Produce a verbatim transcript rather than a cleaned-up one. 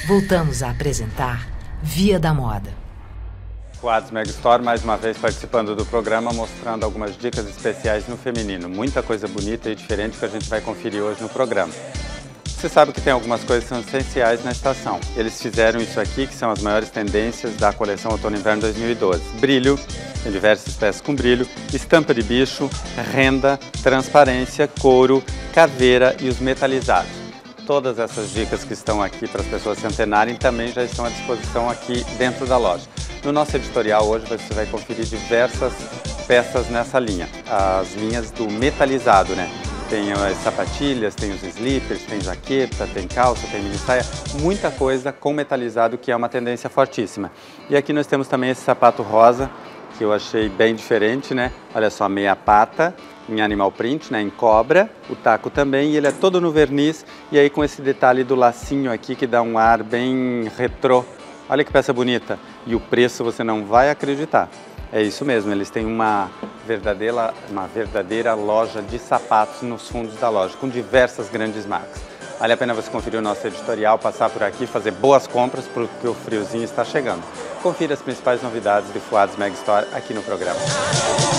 Voltamos a apresentar Via da Moda. Fuads Mega Store, mais uma vez participando do programa, mostrando algumas dicas especiais no feminino. Muita coisa bonita e diferente que a gente vai conferir hoje no programa. Você sabe que tem algumas coisas que são essenciais na estação. Eles fizeram isso aqui, que são as maiores tendências da coleção Outono e Inverno dois mil e doze. Brilho, tem diversas peças com brilho, estampa de bicho, renda, transparência, couro, caveira e os metalizados. Todas essas dicas que estão aqui para as pessoas se antenarem também já estão à disposição aqui dentro da loja. No nosso editorial hoje você vai conferir diversas peças nessa linha, as linhas do metalizado, né? Tem as sapatilhas, tem os slippers, tem jaqueta, tem calça, tem mini saia, muita coisa com metalizado que é uma tendência fortíssima. E aqui nós temos também esse sapato rosa, que eu achei bem diferente, né? Olha só, meia pata, em animal print, né? Em cobra, o taco também, e ele é todo no verniz, e aí com esse detalhe do lacinho aqui que dá um ar bem retrô. Olha que peça bonita, e o preço você não vai acreditar. É isso mesmo, eles têm uma verdadeira, uma verdadeira loja de sapatos nos fundos da loja, com diversas grandes marcas. Vale a pena você conferir o nosso editorial, passar por aqui, fazer boas compras, porque o friozinho está chegando. Confira as principais novidades de Fuads Mega Store aqui no programa.